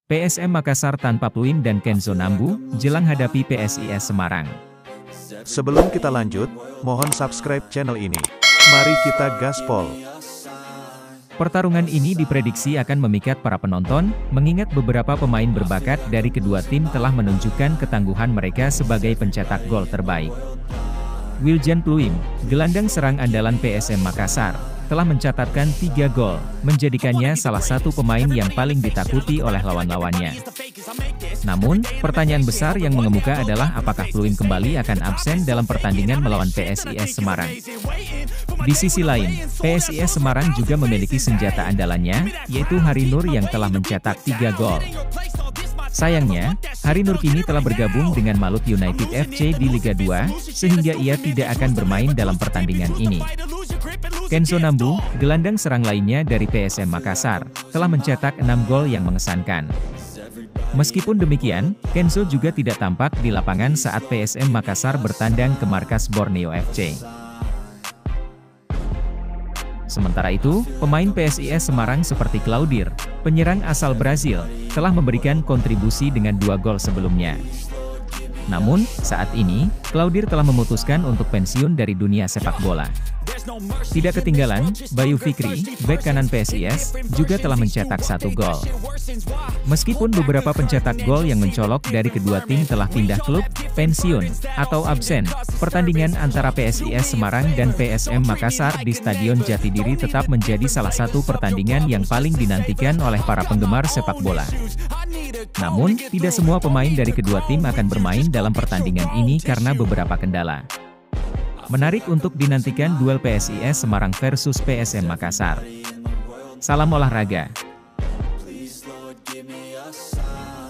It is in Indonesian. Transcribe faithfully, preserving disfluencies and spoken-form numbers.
P S M Makassar tanpa Pluim dan Kenzo Nambu, jelang hadapi P S I S Semarang. Sebelum kita lanjut, mohon subscribe channel ini. Mari kita gaspol. Pertarungan ini diprediksi akan memikat para penonton, mengingat beberapa pemain berbakat dari kedua tim telah menunjukkan ketangguhan mereka sebagai pencetak gol terbaik. Wiljan Pluim, gelandang serang andalan P S M Makassar, telah mencatatkan tiga gol, menjadikannya salah satu pemain yang paling ditakuti oleh lawan-lawannya. Namun, pertanyaan besar yang mengemuka adalah apakah Pluim kembali akan absen dalam pertandingan melawan P S I S Semarang. Di sisi lain, P S I S Semarang juga memiliki senjata andalannya, yaitu Hari Nur yang telah mencetak tiga gol. Sayangnya, Hari Nur kini telah bergabung dengan Malut United F C di Liga dua, sehingga ia tidak akan bermain dalam pertandingan ini. Kenzo Nambu, gelandang serang lainnya dari P S M Makassar, telah mencetak enam gol yang mengesankan. Meskipun demikian, Kenzo juga tidak tampak di lapangan saat P S M Makassar bertandang ke markas Borneo F C. Sementara itu, pemain P S I S Semarang seperti Claudir, penyerang asal Brazil, telah memberikan kontribusi dengan dua gol sebelumnya. Namun, saat ini, Claudir telah memutuskan untuk pensiun dari dunia sepak bola. Tidak ketinggalan, Bayu Fikri, bek kanan P S I S, juga telah mencetak satu gol. Meskipun beberapa pencetak gol yang mencolok dari kedua tim telah pindah klub, pensiun, atau absen, pertandingan antara P S I S Semarang dan P S M Makassar di Stadion Jatidiri tetap menjadi salah satu pertandingan yang paling dinantikan oleh para penggemar sepak bola. Namun, tidak semua pemain dari kedua tim akan bermain dalam pertandingan ini karena beberapa kendala. Menarik untuk dinantikan duel P S I S Semarang versus P S M Makassar. Salam olahraga.